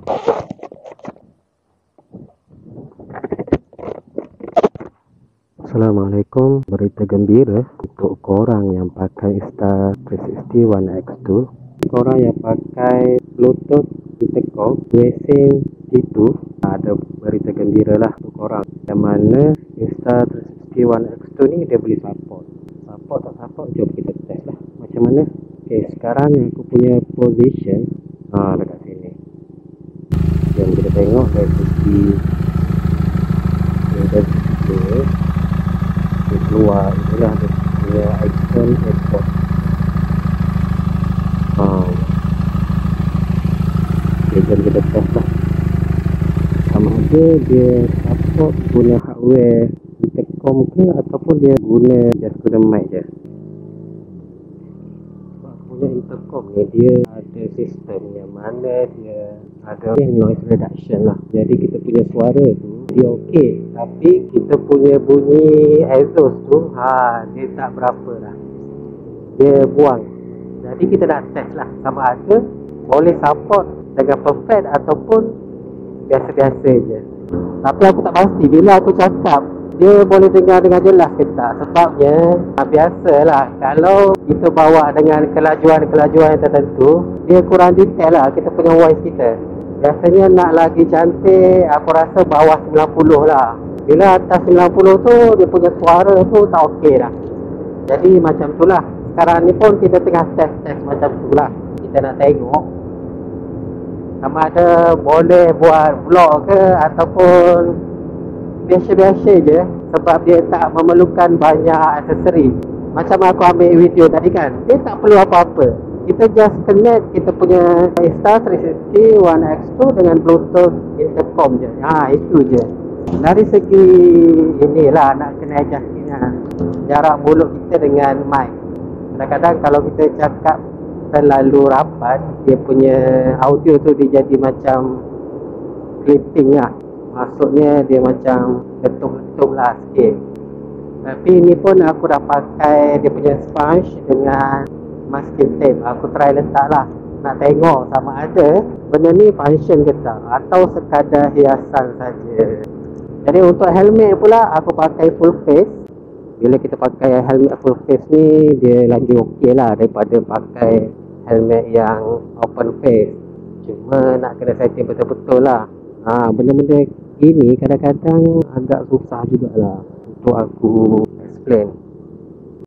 Assalamualaikum, berita gembira untuk korang yang pakai Insta360 One X2. Korang yang pakai Bluetooth intercom racing itu, ada berita gembira lah untuk korang, yang mana Insta360 One X2 ni dia boleh support tak support, jom kita test lah macam mana. Ok, sekarang aku punya position dekat sini. Jom kita tengok dari segi keluar itulah dia punya icon airport. Okay, jom kita test lah sama ada dia support guna hardware intercom ke ataupun dia just guna mic je. Sebab punya intercom ni dia ada sistem yang mana dia ada noise reduction lah, jadi kita punya suara tu dia okey, tapi kita punya bunyi exhaust tu dia tak berapa lah, dia buang. Jadi kita nak test lah sama ada boleh support dengan perfect ataupun biasa-biasa je. Tapi aku tak pasti bila aku cakap dia boleh dengar dengan jelas ke tak. Sebabnya biasalah kalau kita bawa dengan kelajuan-kelajuan yang tertentu, dia kurang detail lah kita punya voice kita. Biasanya nak lagi cantik, aku rasa bawah 90 lah. Bila atas 90 tu, dia punya suara tu tak okey lah. Jadi macam tu lah. Sekarang ni pun kita tengah test macam tu lah. Kita nak tengok sama ada boleh buat vlog ke ataupun biasa-biasa je. Sebab dia tak memerlukan banyak aksesori. Macam aku ambil video tadi kan, dia tak perlu apa-apa. Kita just connect kita punya Insta360 One X2 dengan Bluetooth intercom je. Itu je. Dari segi inilah nak kena adjusting jarak mulut kita dengan mic. Kadang-kadang kalau kita cakap terlalu rapat, dia punya audio tu dia jadi macam clipping lah. Maksudnya dia macam letup-letup lah sikit. Tapi ni pun aku dah pakai dia punya sponge dengan masking tape. Aku try letak lah, nak tengok sama ada benda ni function ke tak atau sekadar hiasan saja. Jadi untuk helmet pula aku pakai full face. Bila kita pakai helmet full face ni dia lagi okey lah daripada pakai helmet yang open face. Cuma nak kena setting betul-betul lah. Benda-benda ini kadang-kadang agak susah jugalah untuk aku explain.